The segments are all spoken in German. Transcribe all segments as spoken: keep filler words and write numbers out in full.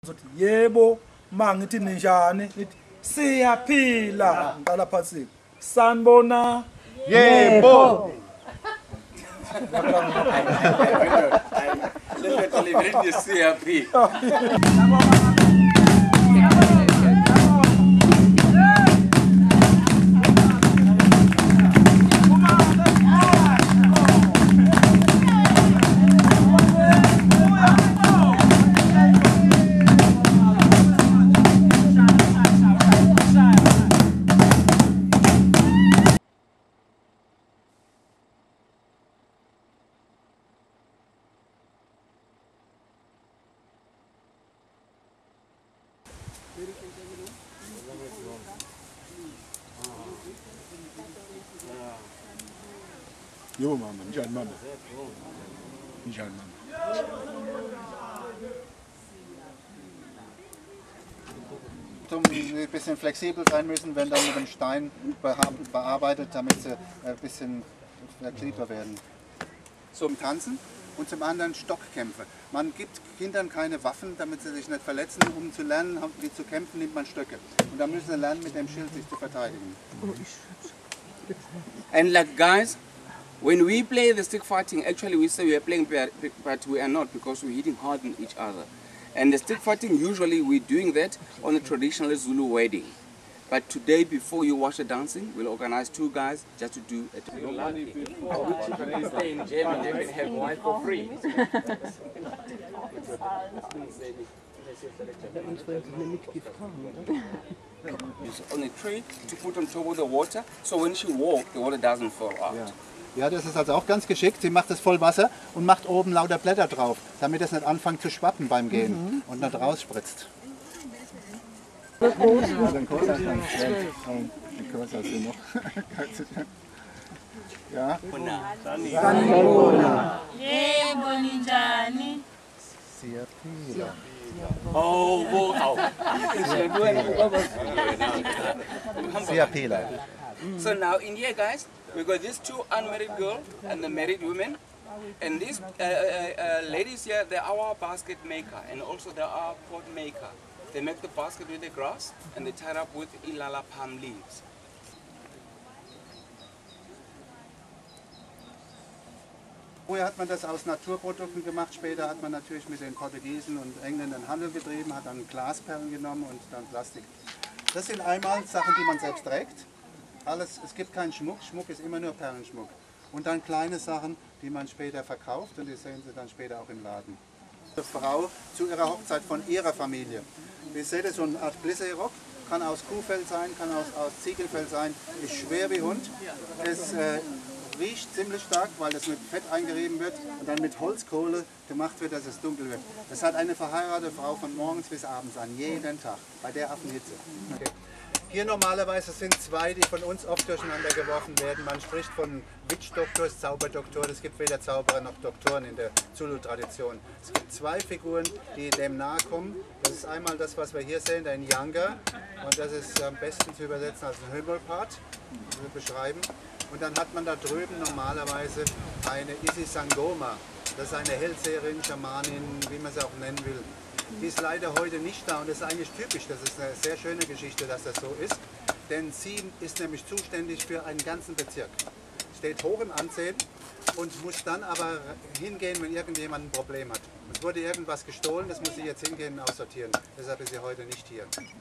Yebo, mangithi ninjani? Siyaphila. Ngala phansi. Sanibona. Yebo. Jo, Mama, nicht an Mama. Nicht an Mama. Um ein bisschen flexibel sein müssen, werden dann mit dem Stein bearbeitet, damit sie ein bisschen flexibler werden. Zum Tanzen und zum anderen Stockkämpfe. Man gibt Kindern keine Waffen, damit sie sich nicht verletzen. Um zu lernen, wie zu kämpfen, nimmt man Stöcke. Und dann müssen sie lernen, mit dem Schild sich zu verteidigen. And like guys, when we play the stick fighting, actually we say we are playing, but we are not, because we're hitting hard on each other. And the stick fighting, usually we're doing that on a traditional Zulu wedding. But today, before you watch the dancing, we'll organize two guys just to do it. If you stay in Germany, you can have wine for free. On a tray to put on top of the water, so when she walks, the water doesn't fall out. Ja. Ja, das ist also auch ganz geschickt. Sie macht es voll Wasser und macht oben lauter Blätter drauf, damit es nicht anfängt zu schwappen beim Gehen mhm. und nicht rausspritzt. Ja. Oh, wow. Siapila. So now in here, guys, we got these two unmarried girls and the married women. And these uh, uh, uh, ladies here, they are our basket maker, and also they are pot maker. They make the basket with the grass and they tie it up with ilala palm leaves. Früher hat man das aus Naturprodukten gemacht, später hat man natürlich mit den Portugiesen und Engländern Handel getrieben, hat dann Glasperlen genommen und dann Plastik. Das sind einmal Sachen, die man selbst trägt. Alles, es gibt keinen Schmuck, Schmuck ist immer nur Perlenschmuck. Und dann kleine Sachen, die man später verkauft und die sehen Sie dann später auch im Laden. Die Frau zu ihrer Hochzeit von ihrer Familie. Wie seht ihr, so eine Art Plissé-Rock, kann aus Kuhfell sein, kann aus, aus Ziegelfell sein, ist schwer wie Hund. Es äh, riecht ziemlich stark, weil es mit Fett eingerieben wird und dann mit Holzkohle gemacht wird, dass es dunkel wird. Das hat eine verheiratete Frau von morgens bis abends an, jeden Tag, bei der Affenhitze. Okay. Hier normalerweise sind zwei, die von uns oft durcheinander geworfen werden. Man spricht von Witch-Doktors, Zauberdoktoren. Es gibt weder Zauberer noch Doktoren in der Zulu-Tradition. Es gibt zwei Figuren, die dem nahe kommen. Das ist einmal das, was wir hier sehen, der Nyanga. Und das ist am besten zu übersetzen als ein Himmelpart, beschreiben. Und dann hat man da drüben normalerweise eine Isisangoma. Das ist eine Hellseherin, Schamanin, wie man sie auch nennen will. Die ist leider heute nicht da und das ist eigentlich typisch, das ist eine sehr schöne Geschichte, dass das so ist. Denn sie ist nämlich zuständig für einen ganzen Bezirk. Steht hoch im Ansehen und muss dann aber hingehen, wenn irgendjemand ein Problem hat. Es wurde irgendwas gestohlen, das muss sie jetzt hingehen und aussortieren. Deshalb ist sie heute nicht hier.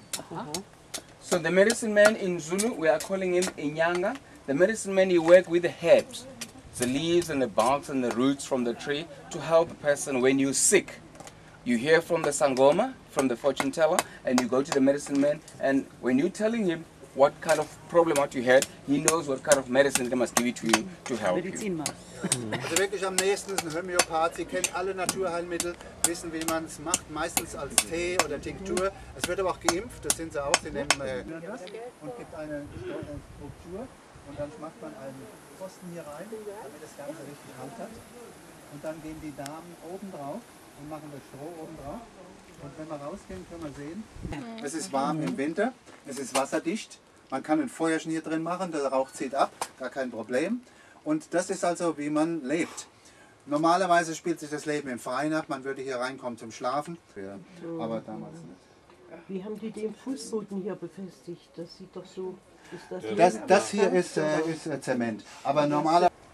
So the medicine man in Zulu, we are calling him Inyanga. The medicine man, he works with the herbs, the leaves and the barks and the roots from the tree to help a person when you're sick. You hear from the Sangoma, from the fortune teller, and you go to the medicine man, and when you're telling him what kind of problem what you had, he knows what kind of medicine they must give it to you to help you. Also wirklich am nächsten ist ein Homöopath. Sie kennen alle Naturheilmittel, wissen, wie man es macht, meistens als Tee oder Tinktur. Es wird aber auch geimpft, das sind sie auch. Sie nehmen äh, das und gibt eine Struktur und dann macht man einen Pfosten hier rein, damit das Ganze richtig Hand hat. Und dann gehen die Damen oben drauf und machen das Stroh oben drauf. Und wenn wir rausgehen, können wir sehen, es ist warm im Winter, es ist wasserdicht. Man kann ein Feuerchen hier drin machen, der Rauch zieht ab, gar kein Problem. Und das ist also, wie man lebt. Normalerweise spielt sich das Leben im Freien ab, man würde hier reinkommen zum Schlafen, ja, aber damals nicht. Wie haben die den Fußboden hier befestigt? Das sieht doch so... Ist das, Das, das hier ist, äh, ist äh, Zement, aber normalerweise...